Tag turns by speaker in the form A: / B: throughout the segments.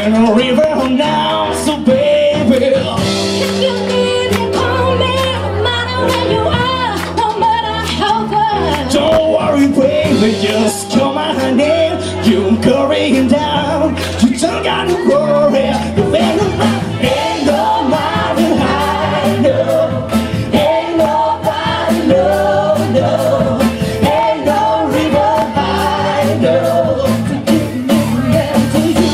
A: in a river now, so baby.
B: If you need me, call me, no matter where you are, no matter how far.
A: Don't worry, baby, just call my name. You're going down. You don't gotta worry. You're ain't nobody high, no. Ain't nobody low, no. Ain't no river high, no.
B: To give me them to you.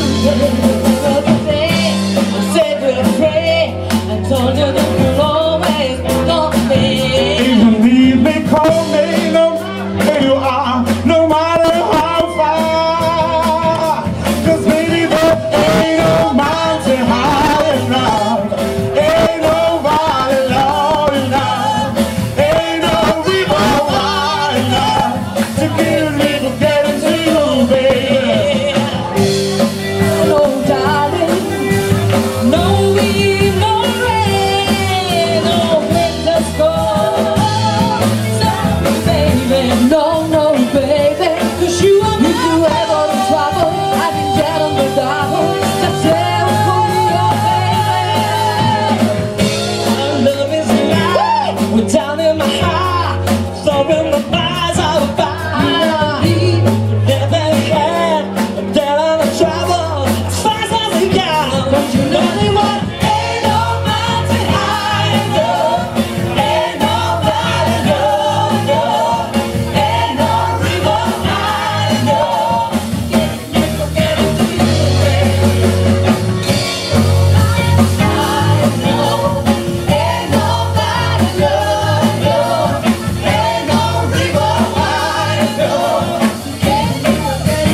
B: I said you pray. I told you that you'll always love me.
A: If you need me, call me, no matter where you are, no matter how far. 'Cause baby, there ain't no mountain high enough. Ain't nobody low enough. Ain't no river wide enough to give me from getting to you, baby.
B: No, darling, no wind, no rain, no winter storm. So, baby, no, baby, 'cause you are mine. If you ever in trouble, I can get on the double. Just say for me, oh baby. Our love is alive. We're down in my heart, throwing the bars out of fire. Never had, I'm down on the trouble, as fast as I can. Don't you know they want? Ain't no mountain high enough. Ain't nobody low, no. Ain't no river high enough. Get it to you, baby. High enough. Ain't nobody low, no. Ain't no river high enough. Get it to you.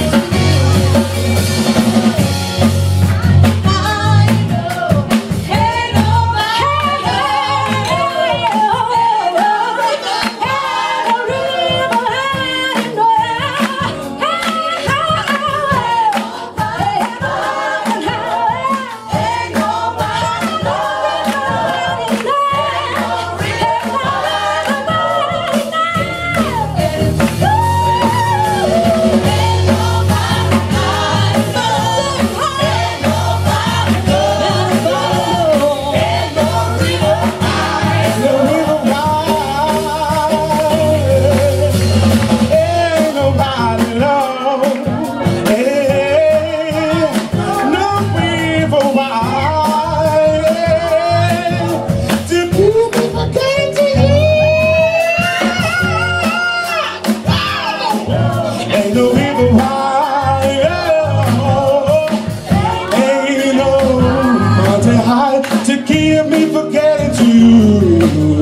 B: Ain't no river wide, ain't no mountain high to keep me from getting to you.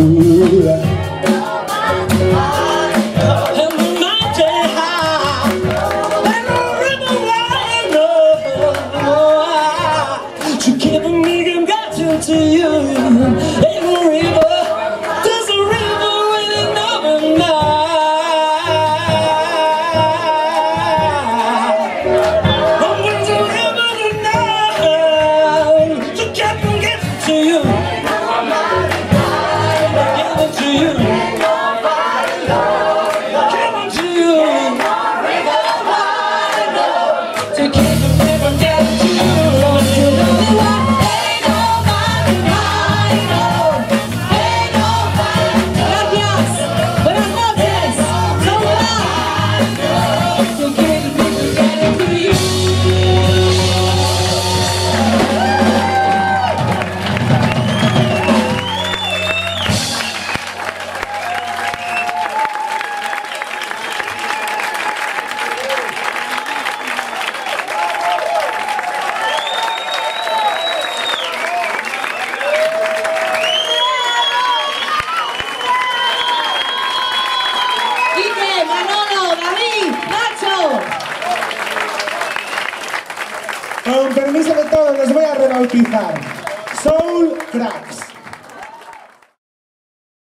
B: And the mountain high, ain't no river wide, no, to keep me from getting to you. Ain't no river, there's a river waiting overnight. Con permiso de todos, les voy a rebautizar Soul Crack.